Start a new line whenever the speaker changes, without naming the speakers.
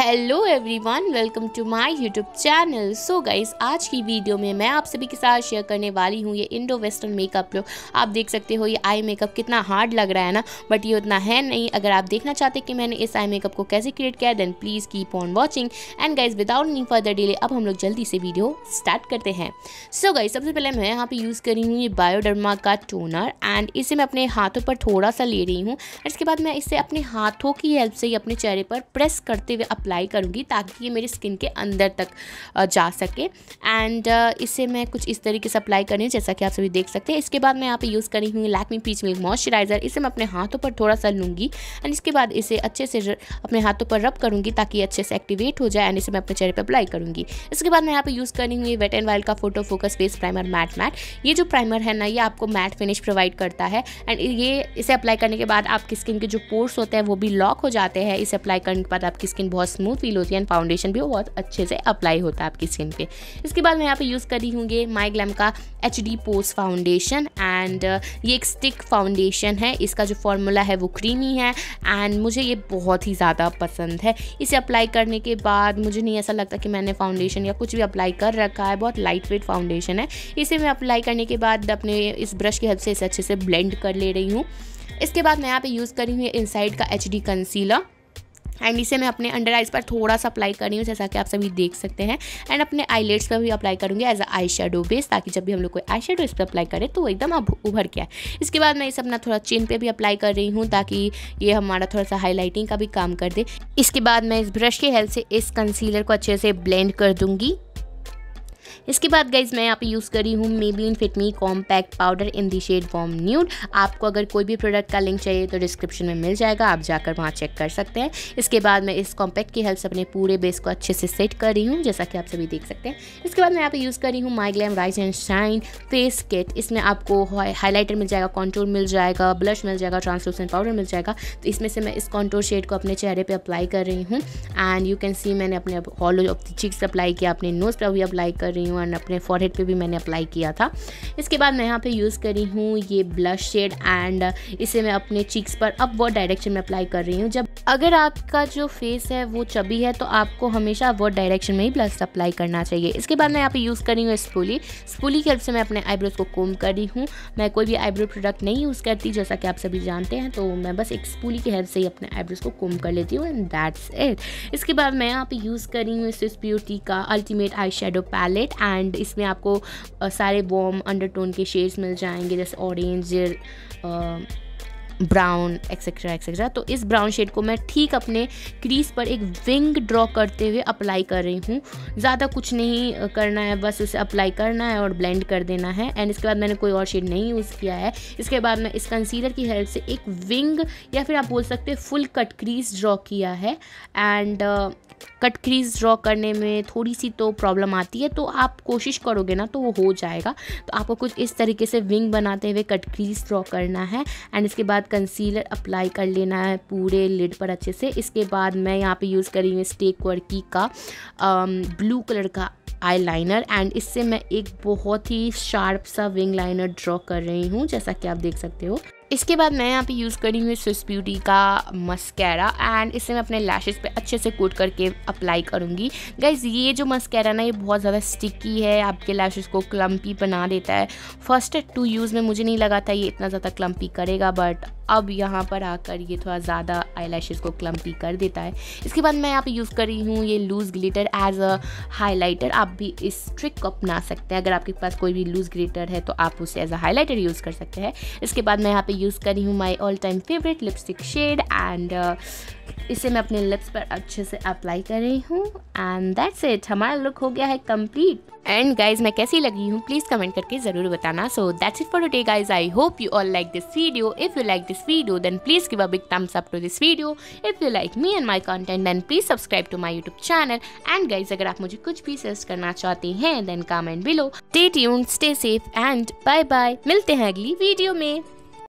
Hello everyone, welcome to my YouTube channel. So guys, आज की video में मैं आप सभी के साथ शेयर करने वाली हूँ ये इंडो वेस्टर्न मेकअप लुक। आप देख सकते हो ये आई मेकअप कितना हार्ड लग रहा है ना, बट ये उतना है नहीं। अगर आप देखना चाहते कि मैंने इस आई मेकअप को कैसे क्रिएट किया है, then please keep on watching. And guys, without any further delay अब हम लोग जल्दी से वीडियो स्टार्ट करते हैं। सो गाइस, सबसे पहले मैं यहाँ पे यूज़ करी हूँ ये बायोडर्मा का टोनर, एंड इसे मैं अपने हाथों पर थोड़ा सा ले रही हूँ। इसके बाद मैं इसे अपने हाथों की हेल्प से ही अपने चेहरे पर प्रेस करते हुए अप्लाई करूँगी ताकि ये मेरी स्किन के अंदर तक जा सके। एंड इसे मैं कुछ इस तरीके से अप्लाई कर रही हूँ जैसा कि आप सभी देख सकते हैं। इसके बाद मैं यहाँ पे यूज़ करी हूँ लैक्मे पीच मिल्क मॉइस्चराइज़र। इसे मैं अपने हाथों पर थोड़ा सा लूँगी एंड इसके बाद इसे अच्छे से अपने हाथों पर रब करूँगी ताकि अच्छे से एक्टिवेट हो जाए। एंड इसे मैं अपने चेहरे पर अप्लाई करूँगी। इसके बाद मैं यहाँ पे यूज़ करी हूँ ये वेट एंड वाइल्ड का photo focus face primer matte. ये जो प्राइमर है ना, ये आपको मैट फिनिश प्रोवाइड करता है। एंड ये इसे अप्लाई करने के बाद आपकी स्किन के जो पोर्स होते हैं वो भी लॉक हो जाते हैं। इसे अप्लाई करने के बाद आपकी स्किन बहुत स्मूथ फील होती है एंड फाउंडेशन भी बहुत अच्छे से अप्लाई होता है आपकी स्किन पे। इसके बाद मैं यहाँ पे यूज़ करी हूँ ये माई ग्लैम का HD पोज फाउंडेशन। एंड ये एक स्टिक फाउंडेशन है। इसका जो फॉर्मूला है वो क्रीमी है एंड मुझे ये बहुत ही ज़्यादा पसंद है। इसे अप्लाई करने के बाद मुझे नहीं ऐसा लगता कि मैंने फाउंडेशन या कुछ भी अप्लाई कर रखा है। बहुत लाइट वेट फाउंडेशन है। इसे मैं अप्लाई करने के बाद अपने इस ब्रश की हेल्प से इसे अच्छे से ब्लेंड कर ले रही हूँ। इसके बाद मैं यहाँ पे यूज़ करी हूँ इनसाइड का HD कंसीलर, एंड इसे मैं अपने अंडर आइज़ पर थोड़ा सा अप्लाई कर रही हूँ जैसा कि आप सभी देख सकते हैं। एंड अपने आईलिड्स पर भी अप्लाई करूँगी as a eye shadow base, ताकि जब भी हम लोग कोई आई शेडो इस पर अप्लाई करें तो वो एकदम उभर के आए। इसके बाद मैं इसे अपना थोड़ा चिन पे भी अप्लाई कर रही हूँ ताकि ये हमारा थोड़ा सा हाईलाइटिंग का भी काम कर दे। इसके बाद मैं इस ब्रश की हेल्प से इस कंसीलर को अच्छे से ब्लेंड कर दूँगी। इसके बाद गाइज मैं यहाँ पे यूज़ करी हूँ Maybelline Fit Me compact powder in the shade warm nude. आपको अगर कोई भी प्रोडक्ट का लिंक चाहिए तो डिस्क्रिप्शन में मिल जाएगा, आप जाकर वहाँ चेक कर सकते हैं। इसके बाद मैं इस कॉम्पैक्ट की हेल्प से अपने पूरे बेस को अच्छे से सेट कर रही हूँ जैसा कि आप सभी देख सकते हैं। इसके बाद मैं यहाँ पे यूज़ करी हूँ My Glam rise and shine face kit. इसमें आपको हाईलाइटर मिल जाएगा, कॉन्टूर मिल जाएगा, ब्लश मिल जाएगा, ट्रांसलूसेंट पाउडर मिल जाएगा। तो इसमें से मैं इस कॉन्टूर शेड को अपने चेहरे पर अप्लाई कर रही हूँ। एंड यू कैन सी मैंने अपने hollow of the cheeks apply किया, अपने नोज पर भी अप्लाई कर रही हूँ एंड अपने फॉरहेड पे भी मैंने अप्लाई किया था। इसके बाद मैं यहाँ पे यूज़ करी हूँ ये ब्लश शेड एंड इसे मैं अपने चीक्स पर अपवर्ड डायरेक्शन में अप्लाई कर रही हूँ। जब अगर आपका जो फेस है वो चबी है तो आपको हमेशा अपवर्ड डायरेक्शन में ही ब्लश अप्लाई करना चाहिए। इसके बाद मैं यहाँ पे यूज़ करी हूँ स्पूली की हेल्प से मैं अपने आईब्रोज को कोम कर रही हूँ। मैं कोई भी आईब्रो प्रोडक्ट नहीं यूज़ करती जैसा कि आप सभी जानते हैं, तो मैं बस एक स्पूली की हेल्प से ही अपने आईब्रोज को कोम कर लेती हूँ एंड दैट्स इट। इसके बाद मैं यहाँ पे यूज़ करी हूँ स्विस ब्यूटी का ultimate eye shadow palette, and इसमें आपको सारे वार्म अंडरटोन के शेड्स मिल जाएंगे जैसे ऑरेंज, ब्राउन एक्सेट्रा एक्सेट्रा। तो इस ब्राउन शेड को मैं ठीक अपने क्रीज पर एक विंग ड्रॉ करते हुए अप्लाई कर रही हूँ। ज़्यादा कुछ नहीं करना है, बस इसे अप्लाई करना है और ब्लेंड कर देना है। एंड इसके बाद मैंने कोई और शेड नहीं यूज़ किया है। इसके बाद मैं इस कंसीलर की हेल्प से एक विंग या फिर आप बोल सकते हैं फुल कट क्रीज ड्रॉ किया है। एंड कट क्रीज ड्रॉ करने में थोड़ी सी तो प्रॉब्लम आती है, तो आप कोशिश करोगे ना तो वो हो जाएगा। तो आपको कुछ इस तरीके से विंग बनाते हुए कट क्रीज ड्रॉ करना है एंड इसके बाद कंसीलर अप्लाई कर लेना है पूरे लिड पर अच्छे से। इसके बाद मैं यहाँ पे यूज़ करी हूँ स्टेक वर्की का ब्लू कलर का आई लाइनर, एंड इससे मैं एक बहुत ही शार्प सा विंग लाइनर ड्रॉ कर रही हूँ जैसा कि आप देख सकते हो। इसके बाद मैं यहाँ पे यूज़ करी हूँ स्विस ब्यूटी का मस्कैरा, एंड इसे मैं अपने लैशेस पे अच्छे से कोट करके अप्लाई करूँगी। गाइज, ये जो मस्कैरा ना ये बहुत ज़्यादा स्टिकी है, आपके लैशेस को क्लम्पी बना देता है। फर्स्ट 2 यूज़ में मुझे नहीं लगा था ये इतना ज़्यादा क्लम्पी करेगा, बट अब यहाँ पर आकर ये थोड़ा ज़्यादा आई लैशेस को क्लम्पी कर देता है। इसके बाद मैं यहाँ पे यूज़ कर रही हूँ ये loose glitter as a highlighter. आप भी इस ट्रिक को अपना सकते हैं। अगर आपके पास कोई भी लूज़ ग्लिटर है तो आप उसे एज अ हाईलाइटर यूज़ कर सकते हैं। इसके बाद मैं यहाँ पे यूज़ करी हूँ my all time favourite lipstick shade, and इसे मैं अपने लिप्स पर अच्छे से अप्लाई कर रही हूँ एंड दैट्स इट। हमारा लुक हो गया है कंप्लीट। एंड गाइज, मैं कैसी लगी हूँ प्लीज़ कमेंट करके ज़रूर बताना। So that's it for today guys. I hope you all like this video. If you like this video then please give a big thumbs up to this video. If you like me and my content then please subscribe to my YouTube channel. And guys, अगर आप मुझे कुछ भी suggest करना चाहते हैं then comment below. Stay tuned, stay safe and bye bye. मिलते हैं अगली वीडियो में।